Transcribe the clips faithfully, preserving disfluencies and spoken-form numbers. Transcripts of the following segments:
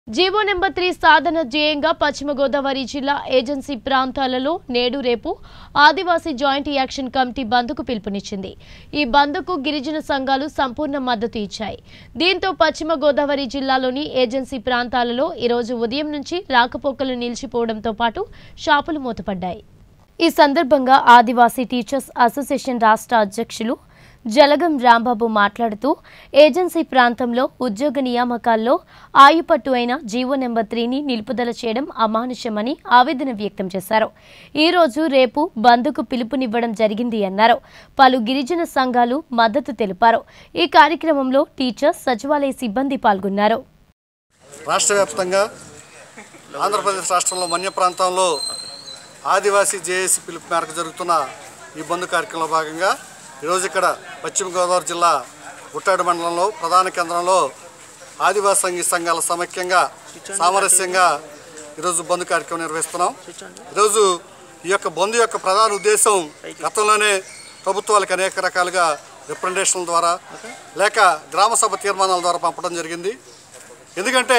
GO number three సాధన ధ్యేయంగా పశ్చిమ గోదావరి జిల్లా ఏజెన్సీ ప్రాంతాలలో నేడు రేపు ఆదివాసీ జాయింట్ యాక్షన్ కమిటీ బంద్కు పిలుపునిచ్చింది। ఈ బంద్కు గిరిజన సంఘాలు సంపూర్ణ మద్దతు ఇచ్చాయి। దీంతో పశ్చిమ గోదావరి జిల్లాలోని ఏజెన్సీ ప్రాంతాలలో ఈ రోజు ఉదయం నుంచి రాకపోకలు నిలిచిపోవడంతో పాటు షాపులు మూతపడ్డాయి। ఈ సందర్భంగా ఆదివాసీ టీచర్స్ అసోసియేషన్ రాష్ట్ర అధ్యక్షులు జలగం రాంబాబు మాట్లాడుతూ ఏజెన్సీ ప్రాంతంలో ఉద్యోగ నియామకాల్లో ఆయుపట్టు అయిన జీవో నెంబర్ త్రీని నిలుపుదల చేయడం అమానుష్యమని ఆవేదన వ్యక్తం చేశారు। ఈ రోజు రేపు బంద్కు పిలుపునివ్వడం జరిగింది అన్నారు। పలు గిరిజన సంఘాలు మద్దతు తెలిపారు। ఈ కార్యక్రమంలో టీచర్స్ సచివాలయ సిబ్బంది పాల్గొన్నారు। రాష్ట్ర వ్యాప్తంగా ఆంధ్రప్రదేశ్ రాష్ట్రంలో మన్య ప్రాంతంలో ఆదివాసీ జేఏసీ పిలుపు మేరకు జరుగుతున్న ఈ బంద్ కార్యక్రమంలో భాగంగా ఈరోజు ఇక్కడ పశ్చిమ గోదావరి జిల్లా గుట్టాడు మండలంలో ప్రధాన కేంద్రంలో ఆదివాసీ సంఘీ సంఘాల సమైక్యంగా సామరస్యంగా ఈరోజు బంద్ కార్యక్రమం నిర్వహిస్తున్నాం। ఈరోజు ఈ యొక్క బంద్ యొక్క ప్రధాన ఉద్దేశం గతంలోనే ప్రభుత్వాలకు అనేక రకాలుగా రిప్రజెంటేషన్ల ద్వారా లేక గ్రామ సభ తీర్మానాల ద్వారా పంపడం జరిగింది। ఎందుకంటే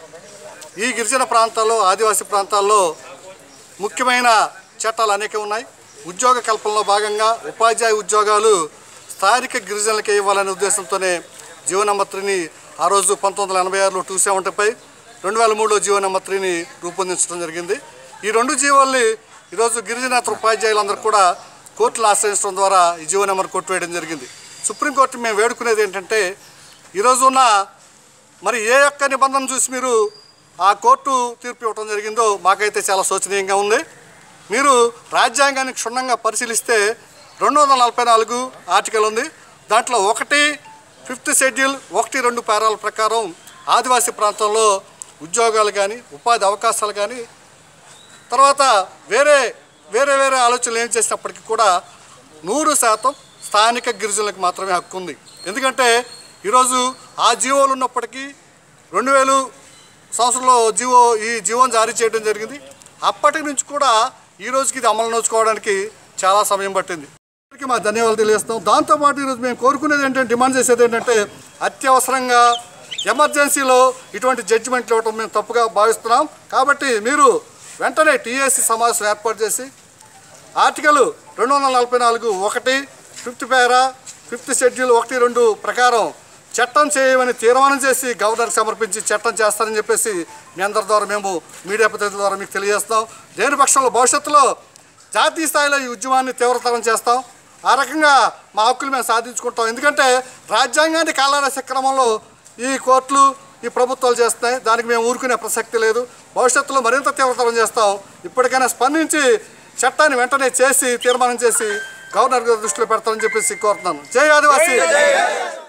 ఈ గిరిజన ప్రాంతాల్లో ఆదివాసీ ప్రాంతాల్లో ముఖ్యమైన చట్టాలు అనేక ఉన్నాయి। ఉద్యోగ కల్పనలో భాగంగా ఉపాధ్యాయ ఉద్యోగాలు స్థానిక గిరిజనులకే ఇవ్వాలనే ఉద్దేశంతోనే జీవో నెంబర్ త్రీని ఆ రోజు పంతొమ్మిది వందల ఎనభై ఆరులో టూ సెవెంటీపై రెండు వేల మూడులో జీవో నెంబర్ త్రీని రూపొందించడం జరిగింది। ఈ రెండు జీవోల్ని ఈరోజు గిరిజనేతర ఉపాధ్యాయులందరూ కూడా కోర్టులు ఆశ్రయించడం ద్వారా ఈ జీవో నెంబర్ కొట్టివేయడం జరిగింది। సుప్రీంకోర్టు మేము వేడుకునేది ఏంటంటే ఈరోజు ఉన్న మరి ఏ యొక్క నిబంధన చూసి మీరు ఆ కోర్టు తీర్పు ఇవ్వడం జరిగిందో మాకైతే చాలా శోచనీయంగా ఉంది। మీరు రాజ్యాంగాన్ని క్షుణ్ణంగా పరిశీలిస్తే రెండు వందల నలభై నాలుగు ఆర్టికల్ ఉంది। దాంట్లో ఒకటి ఫిఫ్త్ షెడ్యూల్ ఒకటి రెండు పేరాల ప్రకారం ఆదివాసీ ప్రాంతంలో ఉద్యోగాలు కానీ ఉపాధి అవకాశాలు కానీ తర్వాత వేరే వేరే వేరే ఆలోచనలు ఏం చేసినప్పటికీ కూడా నూరు శాతం స్థానిక గిరిజనులకు మాత్రమే హక్కు ఉంది। ఎందుకంటే ఈరోజు ఆ జీవోలు ఉన్నప్పటికీ రెండు వేలు సంవత్సరంలో జీవో ఈ జీవోని జారీ చేయడం జరిగింది। అప్పటి నుంచి కూడా ఈ రోజుకి ఇది అమలు నోచుకోవడానికి చాలా సమయం పట్టింది। మా ధన్యవాదాలు తెలియజేస్తాం। దాంతోపాటు ఈరోజు మేము కోరుకునేది ఏంటంటే డిమాండ్ చేసేది ఏంటంటే అత్యవసరంగా ఎమర్జెన్సీలో ఇటువంటి జడ్జిమెంట్లు ఇవ్వడం మేము తప్పుగా భావిస్తున్నాం। కాబట్టి మీరు వెంటనే టీఏసీ సమావేశం ఏర్పాటు చేసి ఆర్టికల్ రెండు వందల నలభై నాలుగు ఒకటి ఫిఫ్త్ పేరా ఫిఫ్త్ షెడ్యూల్ ఒకటి రెండు ప్రకారం చట్టం చేయమని తీర్మానం చేసి గవర్నర్కి సమర్పించి చట్టం చేస్తారని చెప్పేసి మీ అందరి ద్వారా మేము మీడియా ప్రతినిధుల ద్వారా మీకు తెలియజేస్తాం। దేని పక్షంలో భవిష్యత్తులో జాతీయ స్థాయిలో ఈ ఉద్యమాన్ని తీవ్రతరం చేస్తాం। ఆ రకంగా మా హక్కులు మేము సాధించుకుంటాం। ఎందుకంటే రాజ్యాంగాన్ని కాలరాసే క్రమంలో ఈ కోర్టులు ఈ ప్రభుత్వాలు చేస్తాయి, దానికి మేము ఊరుకునే ప్రసక్తి లేదు। భవిష్యత్తులో మరింత తీవ్రతరం చేస్తాం। ఇప్పటికైనా స్పందించి చట్టాన్ని వెంటనే చేసి తీర్మానం చేసి గవర్నర్ గారి దృష్టిలో పెడతామని చెప్పేసి కోరుతున్నాను। జై ఆదివాసీ।